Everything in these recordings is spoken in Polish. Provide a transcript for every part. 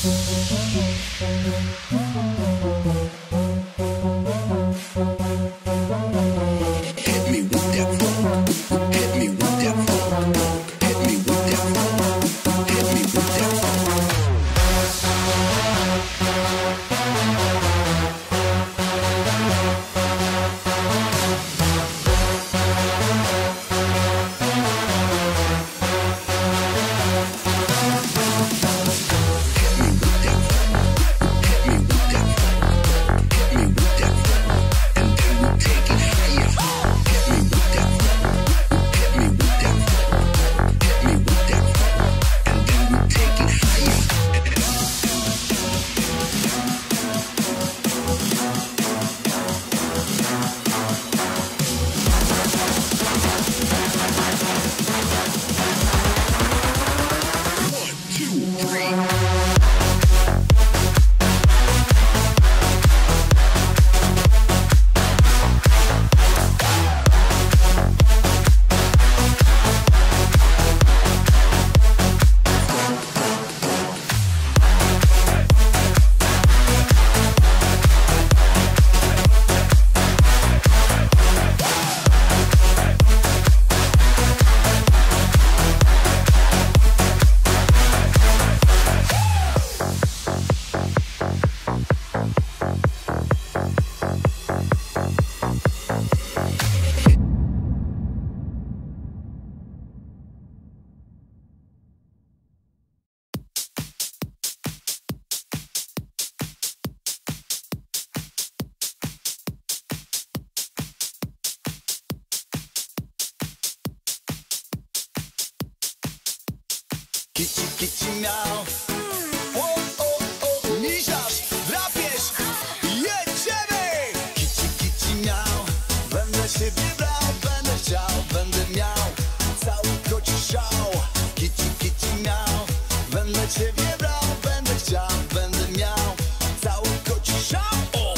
Kici miał, o, misiarz, drapież, jedziemy! Kici miał, będę siebie brał, będę chciał, będę miał cały koci szał. Kici miał, będę ciebie brał, będę chciał, będę miał cały koci szał.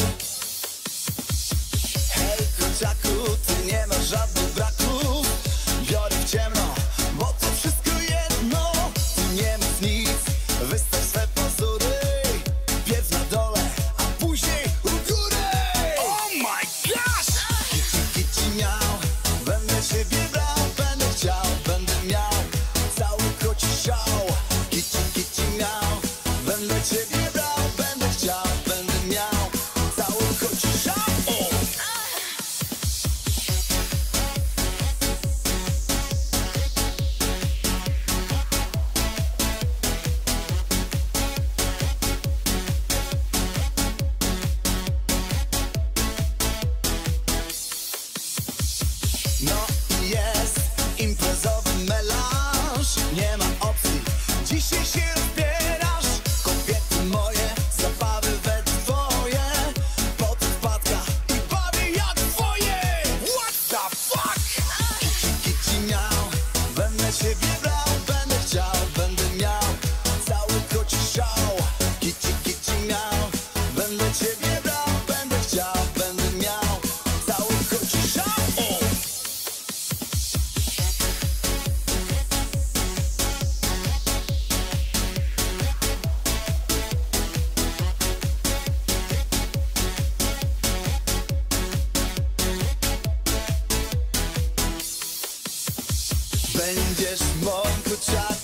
Hej kociaku, ty nie masz żadnych braków, biorę w ciemno, bo to wszystko jedno. Nie mów nic, wystaw swe pozory, pierw na dole, a później u góry. Oh my gosh! Kici miał, będę ciebie brał, będę chciał, będę miał cały koci szał. Kici miał, będę ciebie brał, będę chciał, będę miał cały koci szał. No i jest imprezowy melanż, nie ma opcji, dzisiaj się rozbierasz. Kobiety moje, zabawy we dwoje, potem wpadka i bawię jak twoje. What the fuck? Kici miał, będę ciebie brał, będę chciał, będę miał cały koci szał. Kici miał, będę ciebie brał, będę chciał, będę miał cały koci szał. Będziesz moim kociakiem.